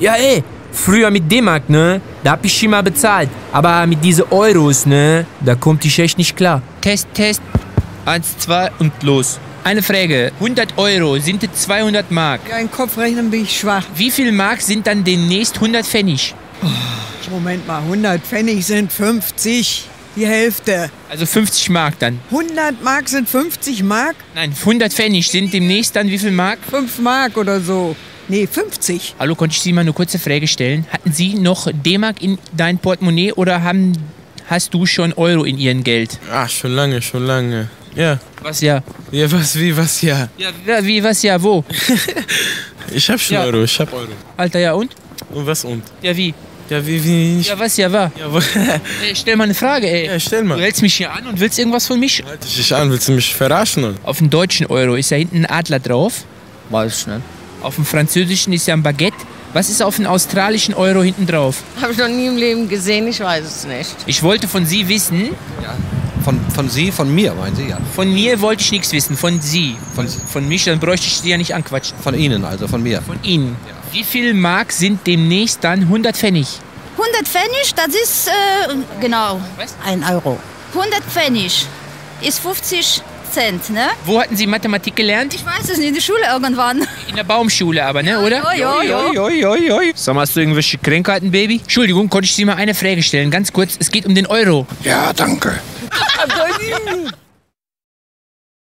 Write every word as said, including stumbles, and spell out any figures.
Ja, ey, früher mit D-Mark, ne? Da hab ich schon mal bezahlt. Aber mit diesen Euros, ne? Da kommt ich echt nicht klar. Test, Test. Eins, zwei und los. Eine Frage. hundert Euro sind das zweihundert Mark. Ja, in Kopfrechnen bin ich schwach. Wie viel Mark sind dann demnächst hundert Pfennig? Moment mal, hundert Pfennig sind fünfzig. Die Hälfte. Also fünfzig Mark dann. hundert Mark sind fünfzig Mark? Nein, hundert Pfennig sind demnächst dann wie viel Mark? fünf Mark oder so. Nee, fünfzig. Hallo, konnte ich Sie mal eine kurze Frage stellen? Hatten Sie noch D-Mark in dein Portemonnaie oder haben, hast du schon Euro in Ihrem Geld? Ach, schon lange, schon lange. Ja. Was ja? Ja, was, wie, was, ja. Ja, wie, was ja, wo? Ich hab schon Ja. Euro, ich hab Euro. Alter, ja und? Und was und? Ja, wie? Ja, wie, wie, ich... Ja, was ja, war? Ja, wo... Ey, stell mal eine Frage, ey. ja, stell Du mal. hältst mich hier an und willst irgendwas von mich? Halt dich an, willst du mich verarschen? Oder? Auf dem deutschen Euro ist ja hinten ein Adler drauf. Weiß ich nicht. Auf dem französischen ist ja ein Baguette. Was ist auf dem australischen Euro hinten drauf? Habe ich noch nie im Leben gesehen, ich weiß es nicht. Ich wollte von Sie wissen. Von, von Sie, von mir, meinen Sie, ja. Von mir wollte ich nichts wissen, von Sie. Von, Von mich, dann bräuchte ich Sie ja nicht anquatschen. von Ihnen, also von mir. Von Ihnen. Wie viel Mark sind demnächst dann hundert Pfennig? hundert Pfennig, das ist, äh, genau, Was? ein Euro. hundert Pfennig ist fünfzig Cent, ne? Wo hatten Sie Mathematik gelernt? Ich weiß es nicht, in der Schule irgendwann. In der Baumschule aber, ne, oder? Ja, ja, ja. Oi, oi, oi. Sag mal, hast du irgendwelche Krankheiten, Baby? Entschuldigung, konnte ich Sie mal eine Frage stellen? Ganz kurz, es geht um den Euro. Ja, danke.